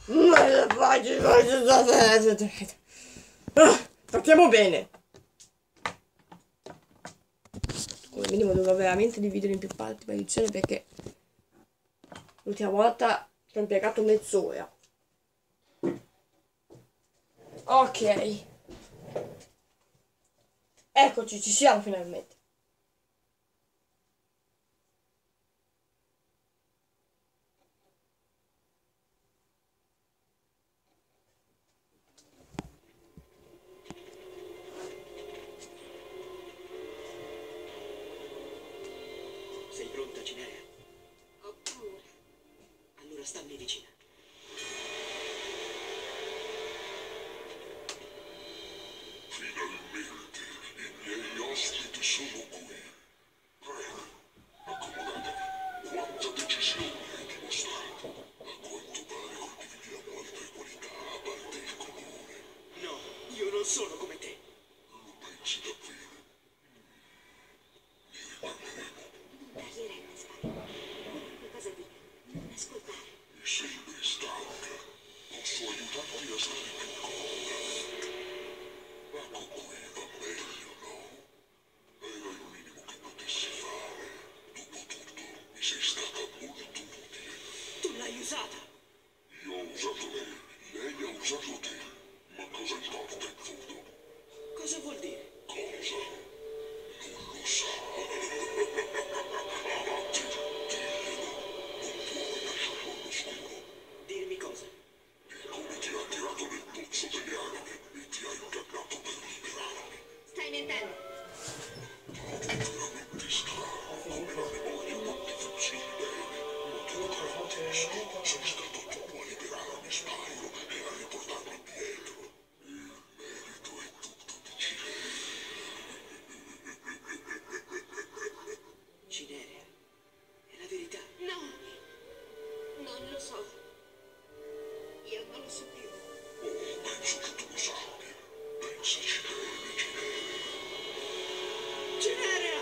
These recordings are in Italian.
Partiamo bene. Come minimo dovrò veramente dividere in più parti la lezione, perché l'ultima volta ci ho impiegato mezz'ora. Ok. Eccoci, ci siamo finalmente. Sei pronta, Cinerea? Ho paura. Allora stammi vicina. Finalmente i miei ospiti sono qui. Prego, accomodatevi. Quanta decisione hai dimostrato. A quanto pare condividiamo altre qualità, a parte il colore. No, io non sono come te. Lo pensi davvero? Ne riparleremo. Non taglierai le spalle. Qualunque cosa dica, non ascoltare. Mi sembri stanca. Posso aiutarti a stare più comoda. Ecco qui, va meglio, no? Era il minimo che potessi fare. Dopotutto, mi sei stata molto utile. Tu l'hai usata. Io ho usato lei ha usato te. Ma cosa importa in fondo? Cosa vuol dire? Cosa? Non lo sa. Avanti, diglielo. Non puoi lasciarlo all'oscuro. Dirmi cosa? Di come ti ha tirato nel pozzo delle anime e ti ha ingannato per liberarmi. Stai mentendo. Veramente strano come la memoria non ti funzioni bene. Ma tu lo garantisco. Sei stato tu a liberarmi, Spyro, e a riportarmi indietro. Il merito è tutto di Cinerea. Cinerea. È la verità. No, non lo so. Io non lo so più. Oh, penso che tu lo sappia. Pensaci bene, Cinerea. Cinerea!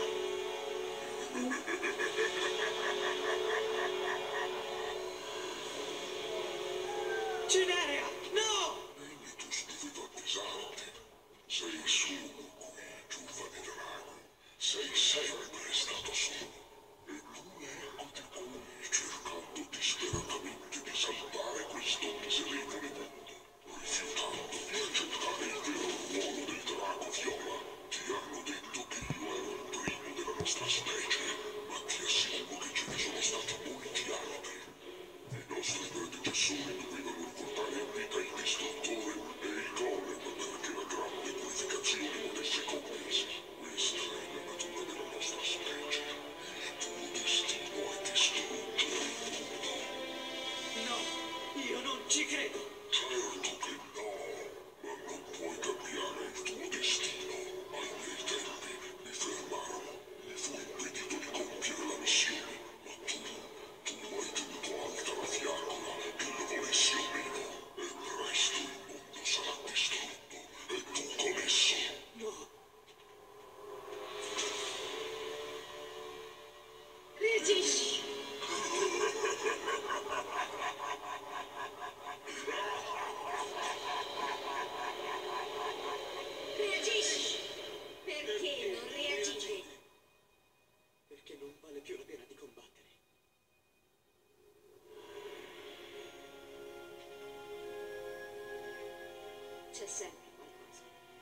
Cinerea! No! Venetus doveva avvisarti. Sei solo qui, giovane drago. Sei sempre stato solo. Eppure eccoti qui, cercando disperatamente di salvare questo miserevole mondo. Rifiutando di accettare il vero ruolo del drago viola. Ti hanno detto che io ero il primo della nostra specie, ma ti assicuro che ce ne sono stati molti altri. I nostri predecessori dovevano riportare in vita il distruttore e il golem perché la grande purificazione potesse compiersi. Questa è la natura della nostra specie. Il tuo destino è distruggere il mondo. No, io non ci credo. Certo che no, ma non puoi cambiare il tuo destino. Ai miei tempi mi fermarono, mi fu impedito di compiere la missione, ma tu hai tenuto alta la fiaccola, che lo volessi o meno, e presto il mondo sarà distrutto, e tu con esso. No. Reagisci. Reagisci. Perché non reagite? Perché non vale più la pena di combattere. C'è sempre qualcosa.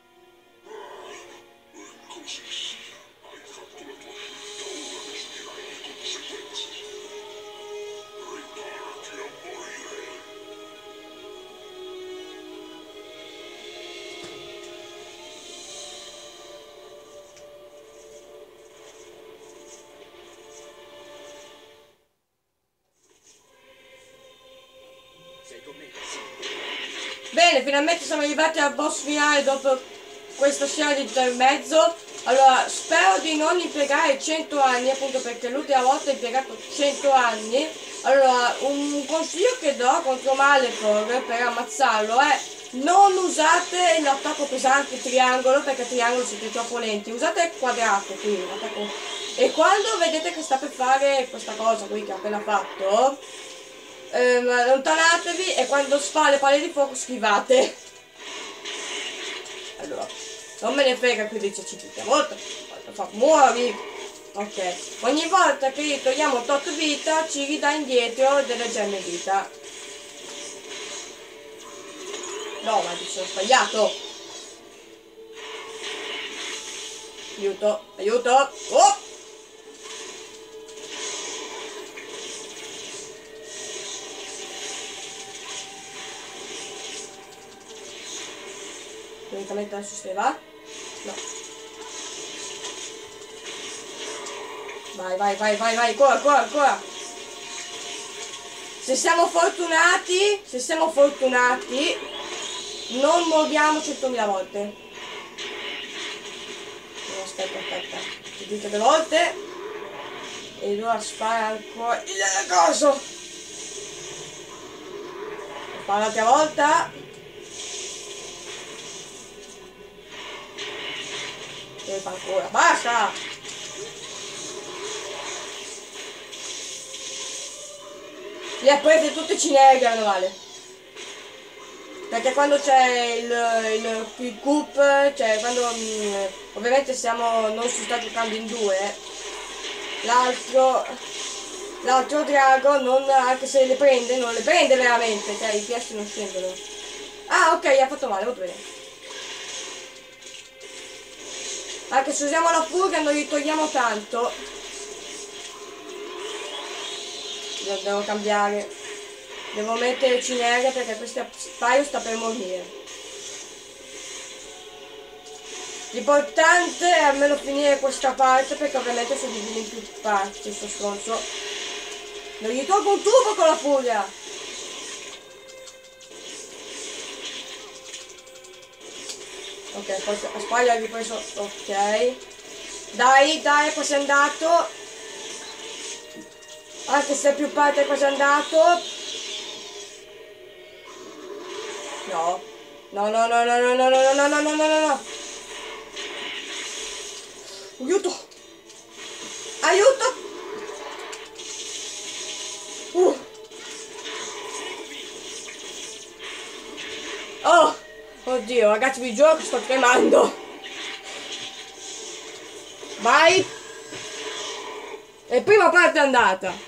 E così sia, hai fatto la tua scelta, ora ne subirai le conseguenze. Preparati a morire. Sei con me? Bene, finalmente siamo arrivati al boss finale dopo questa scena di intermezzo. Allora, spero di non impiegare 100 anni, appunto perché l'ultima volta ho impiegato 100 anni. Allora, un consiglio che do contro Malefor per ammazzarlo è: non usate l'attacco pesante triangolo, perché triangolo siete troppo lenti. Usate il quadrato, quindi l'attacco. E quando vedete che sta per fare questa cosa qui che ha appena fatto, allontanatevi e quando fa le palle di fuoco schivate. Allora, non me ne frega qui dice CP, a volte fa muori. Ok, ogni volta che gli togliamo tot vita ci ridà indietro delle gemme vita. No, ma dice ho sbagliato. Aiuto, aiuto. Oh! Teoricamente adesso se ne va? No. Vai, vai, vai, vai, vai, ancora, ancora, ancora. Se siamo fortunati, non moriamo 100.000 volte. No, aspetta, aspetta. Ci dite 2 volte. E allora spara ancora il coso. Spara l'altra volta. E fa ancora. Basta! Li ha presi tutti i cinegano, vale. Perché quando c'è il coop, cioè quando ovviamente non si sta giocando in 2, l'altro drago non, anche se le prende, non le prende veramente, cioè i PS non scendono. Ah ok, ha fatto male, molto bene. Anche se usiamo la fuga non gli togliamo tanto. Io devo cambiare. Devo mettere cinere perché questo paio sta per morire. L'importante è almeno finire questa parte perché ovviamente si divide in più parti questo stronzo. Non gli tolgo un tubo con la furia! Ok, poi Spaglia ha ripreso. Ok. Dai, dai, poi sei andato. Anche se più parte poi sei andato. No. No, no, no, no, no, no, no, no, no, no, no, no, no. Aiuto! Aiuto! Oh! Oddio, ragazzi, vi giuro che sto tremando. Vai! E prima parte è andata.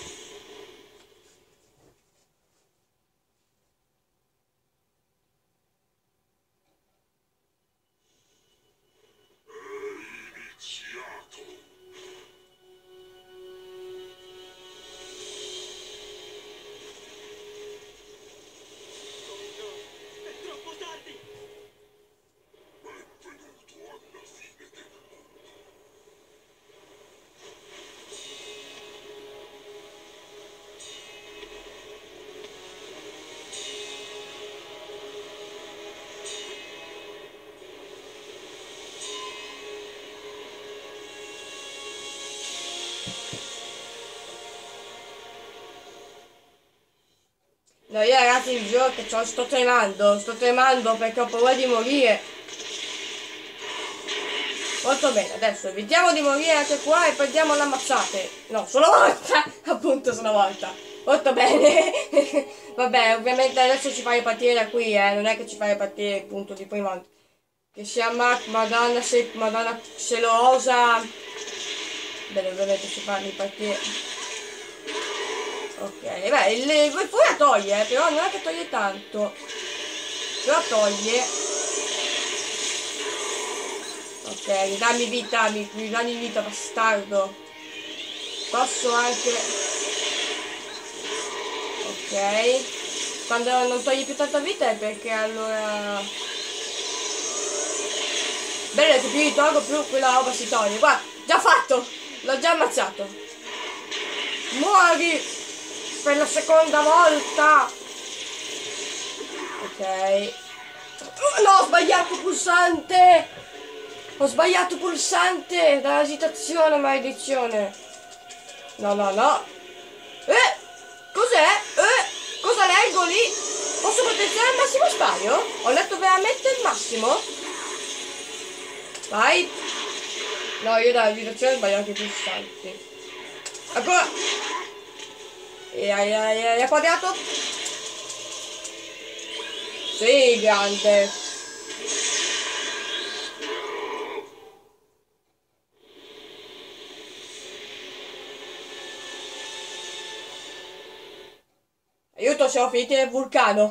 No, io ragazzi vi giuro che sto tremando perché ho paura di morire. Molto bene, adesso evitiamo di morire anche qua e prendiamo l'ammazzate. No, solo una volta, appunto solo una volta. Molto bene. Vabbè, ovviamente adesso ci fa ripartire da qui, non è che ci fa ripartire il punto di prima. Che sia Madonna se lo osa. Bene, ovviamente ci fa ripartire. Ok, beh, il furia toglie, però non è che toglie tanto. Però toglie. Ok, ridammi vita, bastardo. Posso anche. Ok. Quando non togli più tanta vita è perché allora. Bene, che più li tolgo più quella roba si toglie. Guarda, già fatto! L'ho già ammazzato. Muori! Per la seconda volta. Ok. No, ho sbagliato il pulsante. Ho sbagliato il pulsante dall'esitazione, maledizione. No, no, no. Cos'è? Cosa leggo lì? Posso potenziare il massimo spaglio? Ho letto veramente il massimo? Vai. No, io dall'esitazione ho sbagliato i pulsanti. Ancora. E hai appagato? Sì, grande. Aiuto, siamo finiti nel vulcano.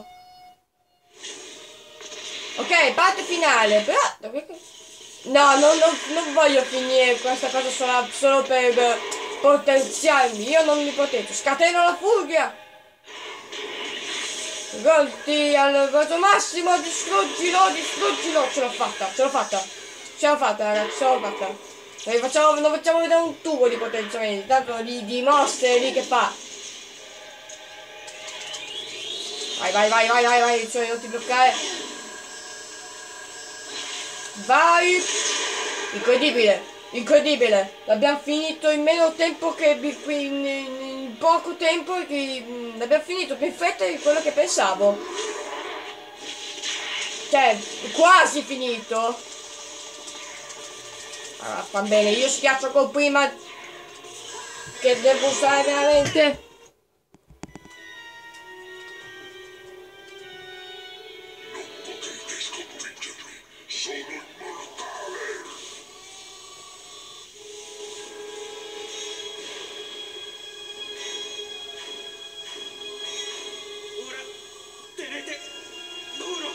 Ok, parte finale, però... No, non voglio finire questa cosa solo per potenziarmi. Io non mi proteggo. Scateno la furia. Gonti al grado massimo, distruggilo. Ce l'ho fatta, ragazzi, ce l'ho fatta. Non facciamo vedere un tubo di potenziamento. Tanto di mostre lì che fa. Vai, cioè non ti bloccare. Vai! Incredibile! L'abbiamo finito in meno tempo che in poco tempo che l'abbiamo finito più in fretta di quello che pensavo. Cioè, quasi finito. Allora, va bene, io schiaccio col prima che devo usare veramente. Potete sconfiggermi, sono immortale! Ora tenete duro!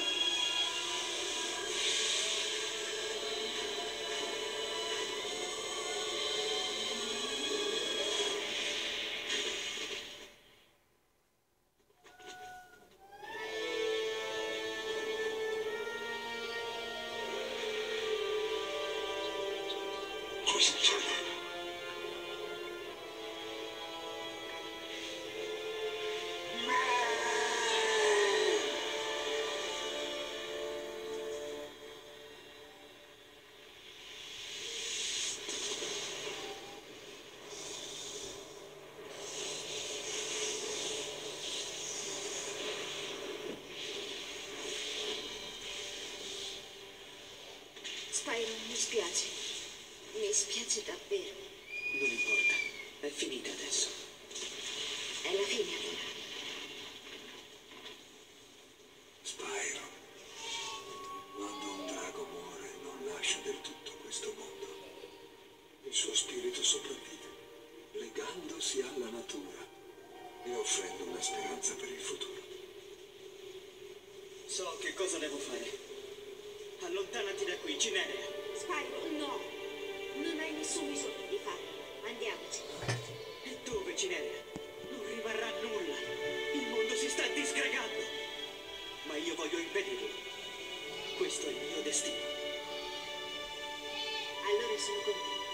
Cosa succede? Spyro, mi spiace. Mi spiace davvero. Non importa, è finita adesso. È la fine allora. Spyro, quando un drago muore non lascia del tutto questo mondo. Il suo spirito sopravvive, legandosi alla natura e offrendo una speranza per il futuro. So che cosa devo fare. Allontanati da qui, Cinerea. Spyro, no. Non hai nessun bisogno di farlo. Andiamoci. E dove, Cinerea? Non rimarrà nulla. Il mondo si sta disgregando. Ma io voglio impedirlo. Questo è il mio destino. Allora sono con te.